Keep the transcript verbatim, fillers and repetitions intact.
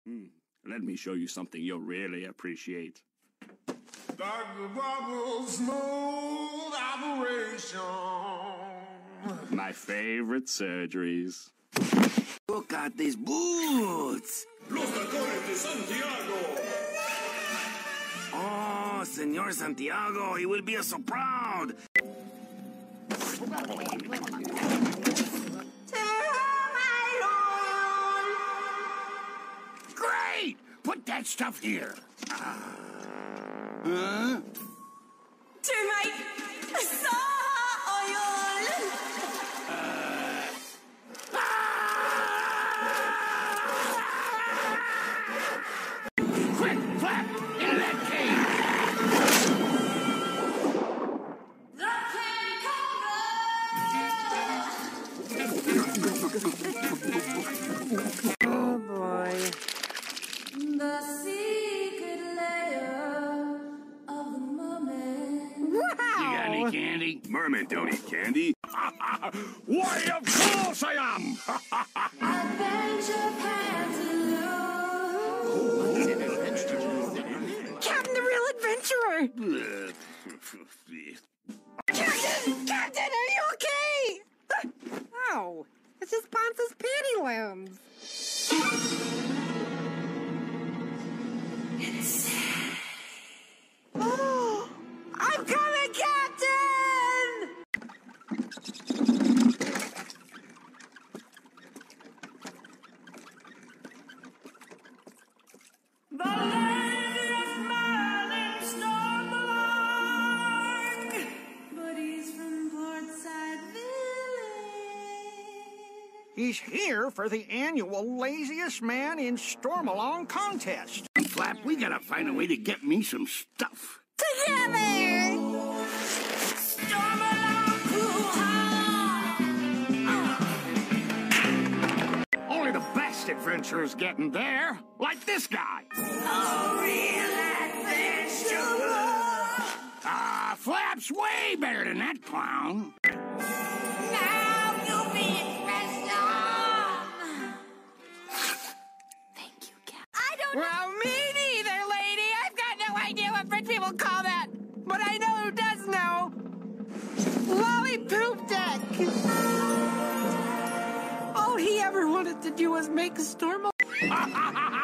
Hmm. Let me show you something you'll really appreciate. Doctor Bubble's smooth operation. My favorite surgeries. Look at these boots. Los tacones de Santiago. Oh, Senor Santiago, he will be so proud. Great! Put that stuff here. Huh? Termite saw oil. Quick, Flap! Into that cave! The King Cobra. Oh boy. The secret layer of the mermaid. You got any candy? Mermen don't eat candy. Why, of course I am! Adventure Pantaloon. Captain the Real Adventurer! Captain! Captain, are you okay? Oh, it's just Ponce's Pantaloons. Oh, I'm coming, Captain! The Lady of Merlin stormed along, but he's from Portside Village. He's here for the annual Laziest Man in Stormalong contest. Flap, we gotta find a way to get me some stuff. Together! Storm along, hoo-ha! Only the best adventurers getting there, like this guy. Oh, real adventurer! Ah, uh, Flap's way better than that clown. Now you'll be special. Thank you, Cap. I don't know. Well, me neither, lady. I've got no idea what French people call that. But I know who does know. Lolly Poop Deck. All he ever wanted to do was make a storm.